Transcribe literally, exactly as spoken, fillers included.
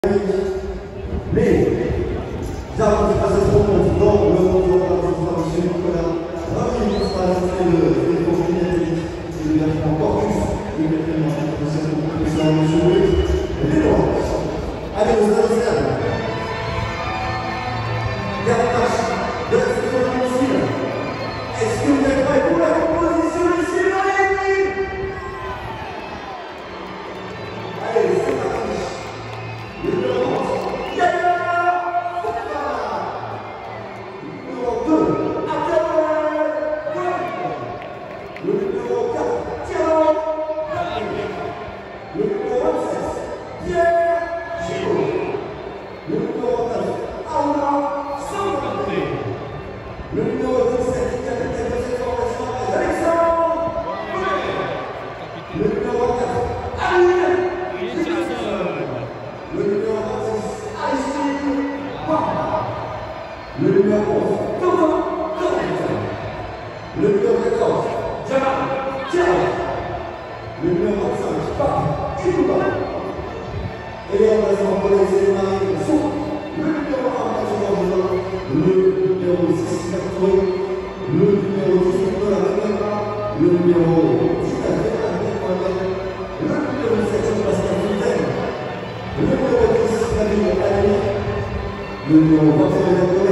Mais, j'arrive à passer trop longtemps, le monde de la transformation, voilà, ravi de passer le confinement, il y a encore plus, il y a tellement de choses qui sont jouées, et les lois. Allez, vous allez faire. Garde-tâche de la section aussi. Est-ce que vous êtes prêts pour la composition ici, dans l'équipe? Allez, c'est parti. Le numéro un, Yana Fofana. Le numéro deux, Adel. Le numéro quatre, Thierry. Le numéro vingt-six, Pierre Giraud. Le numéro neuf, Aouna Santé. Le numéro dix-sept, capitaine de cette formation, Alexandre Bonnet. Le numéro quatre, Aline Richardson. Le numéro vingt-six, Aristide Bamba. Le numéro onze, Thomas Correct. Le numéro quatorze, Jamal Thierry. Le numéro vingt-cinq, Pape Ilouba. Et les remplaçants pour les éléments sont le numéro un, Mathieu, le numéro six, Bertrand, le numéro dix-huit, Nicolas, le numéro dix-neuf, le numéro sept, Pascal Fontaine, le numéro dix, David Allais, le numéro vingt et un,